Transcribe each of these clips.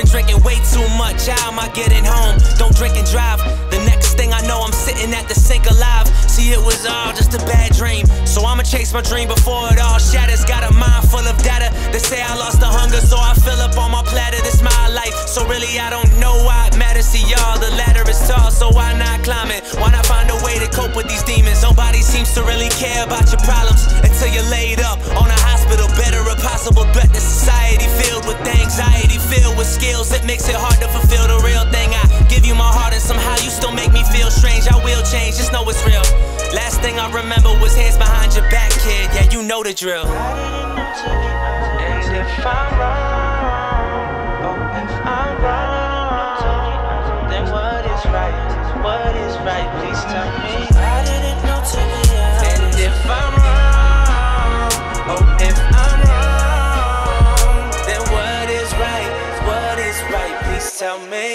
been drinking way too much. How am I getting home? Don't drink and drive. The next thing I know, I'm sitting at the sink alive. See, it was all just a bad dream, so I'ma chase my dream before it all shatters. Got a mind full of data. They say I lost the hunger, so I fill up on my platter. This my life, so really I don't know why it matters. See y'all, the ladder is tall, so why not climb it? Why not find a way to cope with these demons? Nobody seems to really care about your problems until you're laid up on a hospital bed or a possible threat to society, filled with anxiety, filled with skills that makes it hard to fulfill the real thing. I give you my heart and somehow you still make me feel strange. I will change, just know it's real. Last thing I remember was hands behind your back, kid. Yeah, you know the drill. And if I'm wrong, oh, if I'm wrong, then what is right? What is right? Please tell me. I didn't know to be honest. And if I'm wrong, oh, if I'm wrong, then what is right? What is right? Please tell me.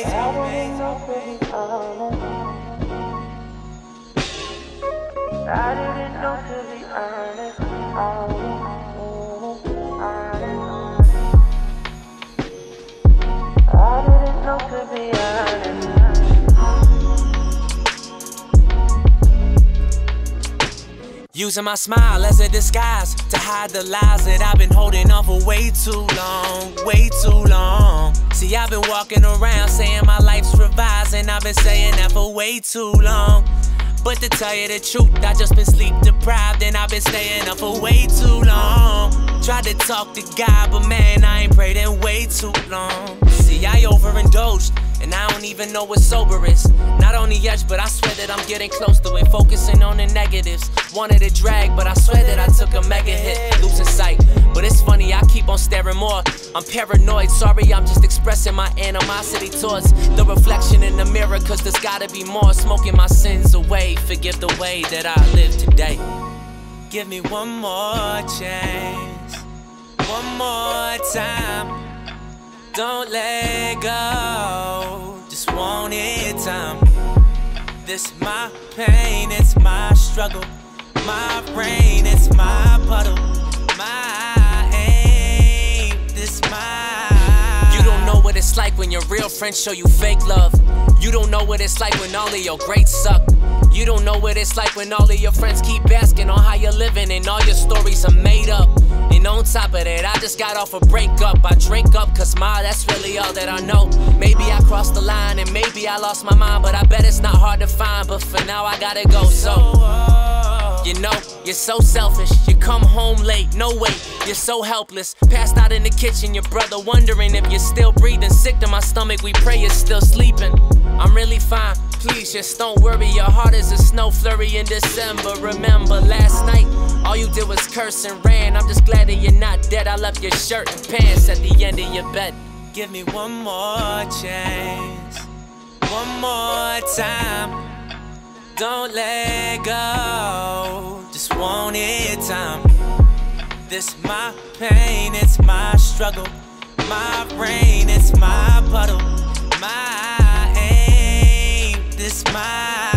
I didn't know to be honest. I didn't know to be honest. Using my smile as a disguise to hide the lies that I've been holding on for way too long, way too long. See, I've been walking around saying my life's revised, and I've been saying that for way too long. But to tell you the truth, I just been sleep deprived, and I've been staying up for way too long. Tried to talk to God, but man, I ain't prayed in way too long. See, I overindulged, and I don't even know what sober is. Not on the edge, but I swear that I'm getting close to it. Focusing on the negatives. Wanted to drag, but I swear that I took a mega hit. Losing sight, but it's funny, I keep on staring more. I'm paranoid, sorry, I'm just expressing my animosity towards the reflection in the mirror, cause there's gotta be more. Smoking my sins away, forgive the way that I live today. Give me one more chance, one more time. Don't let go, just want it time. This my pain, it's my struggle. My brain, it's my puddle. My aim, this my. You don't know what it's like when your real friends show you fake love. You don't know what it's like when all of your greats suck. You don't know what it's like when all of your friends keep asking on how you're living and all your stories are made up. And on top of that, I just got off a breakup. I drink up, cause that's really all that I know. Maybe I crossed the line and maybe I lost my mind, but I bet it's not hard to find. But for now I gotta go, so you know, you're so selfish. You come home late, no wait, you're so helpless. Passed out in the kitchen, your brother wondering if you're still breathing. Sick to my stomach, we pray you're still sleeping. I'm really fine, please just don't worry. Your heart is a snow flurry in December. Remember last night, all you did was curse and ran. I'm just glad that you're not dead. I left your shirt and pants at the end of your bed. Give me one more chance, one more time. Don't let go, just want it time. This my pain, it's my struggle. My brain, it's my puddle. My aim, this my